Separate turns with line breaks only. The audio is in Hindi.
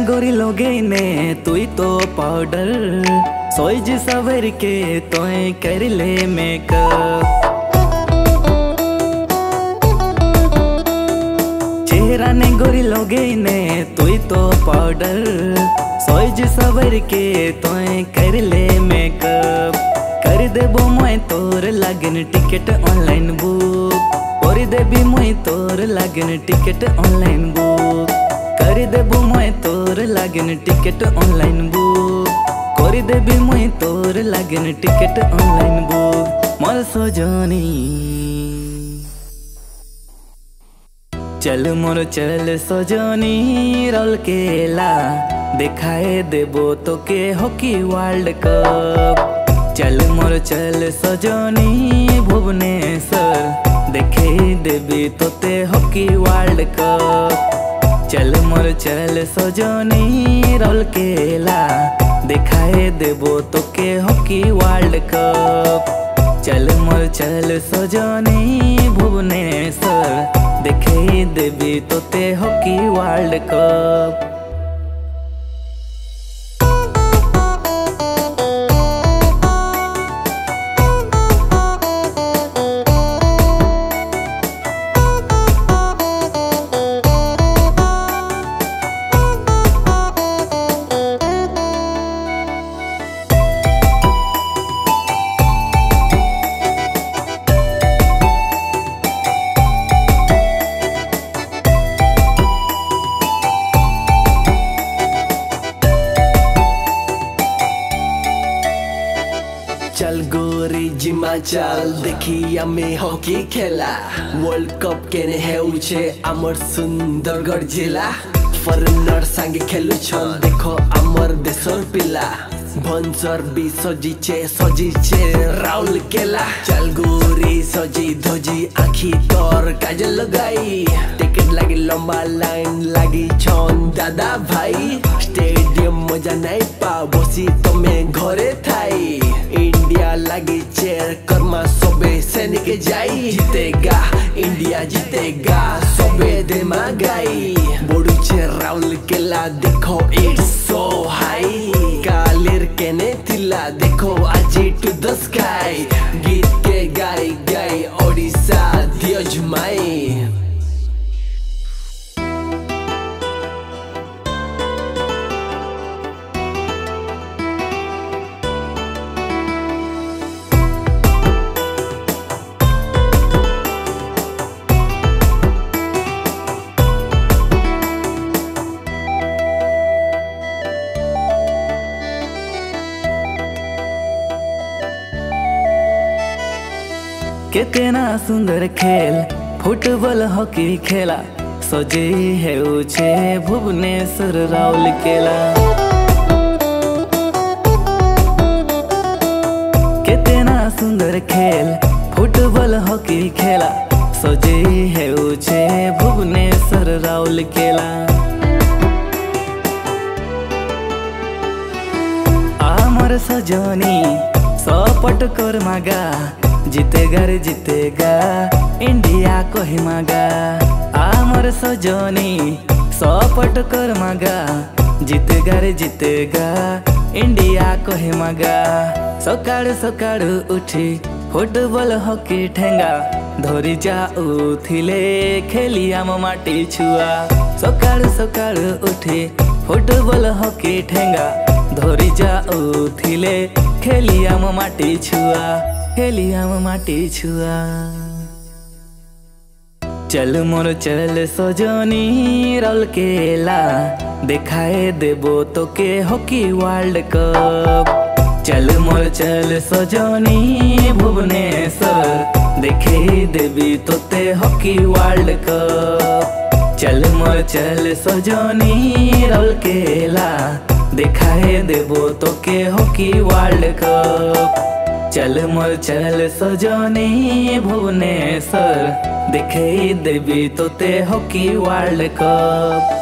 गोरी लोगे तुई तो पाउडर सोइज सवर के तोय कर ले मेकअप। चेहरा ने गोरी लोगे तुई तो पाउडर सोइज सवर के तोय कर ले मेकअप। कर देबो मोय तोर लागन टिकट ऑनलाइन बुक, कर देबी मोय तोर लागन टिकट ऑनलाइन बुक। कर देबो मोय तोर लागन टिकट ऑनलाइन बुक, कर देबी मोय तोर लागन टिकट ऑनलाइन बुक। मोर सजनी चल मोर चल सजनी राउरकेला देखाए देबो तोके हॉकी वर्ल्ड कप। चल मोर चल सजनी भुवनेश्वर देखे देबी तोते हॉकी वर्ल्ड कप। चल मोर चल सजनी राउरकेला देखाए देबो तोके हॉकी वर्ल्ड कप। चल मोर चल सजनी भुवनेश्वर देखे देबी तोते हॉकी वर्ल्ड कप।
चल गोरी जिमा चल देखी आमे हॉकी खेला। वर्ल्ड कप केने हेउछे आमर सुंदरगढ़ जिला। फरेनर सांगे खेलुछन देखो आमर देशर पिला। भंसर भी सजीचे राउरकेला। चल गोरी सजी धजी आखी तोर काजल लगाई। टिकट लागी लंबा लाइन लागी छन दादा भाई। स्टेडियम मजा नहीं पा बसी तमे घरे थाई। इंडिया लागी चेयर कर्मा सबे सैनिक जाई। जीतेगा इंडिया जीतेगा सबे देमा गाई। बोडुचे राउरकेला देखो इट्स सो हाई। कालेर केने थिला देखो आजी टू द स्काई। गीत के गाई गाई ओडिशा दियो जुमाई।
केतना सुंदर खेल फुटबॉल हॉकी खेला। सजे हेउछे भुवनेश्वर राउरकेला। केतना सुंदर खेल फुटबॉल हॉकी खेला। सजे हेउछे भुवनेश्वर राउरकेला। आमर सजनी सपट कर मागा जीतेगा रे जीतेगा इंडिया कोहिमागा। आमर सजनी सपट कर मागा जीतेगा रे जीतेगा इंडिया कोहिमागा। सकाळु सकाळु उठी फुटबॉल हॉकी ठेंगा धरी जाउथिले खेली आम माटी छुआ। सकाळु सकाळु उठी फुटबॉल हॉकी ठेंगा धरी जाउथिले खेली आम माटी छुआ। खेली आम माटी छुआ। चल मोर चल सजनी राउरकेला देखाए देबो तोके हॉकी वर्ल्ड कप। चल मोर चल सजनी भुवनेश्वर देखे देबी तोते हॉकी वर्ल्ड कप। चल मोर चल सजनी राउरकेला देखाए देबो तोके हॉकी वर्ल्ड कप। चल मोर चल सजनी भुवनेश्वर देखे देबी तोते हॉकी वर्ल्ड कप।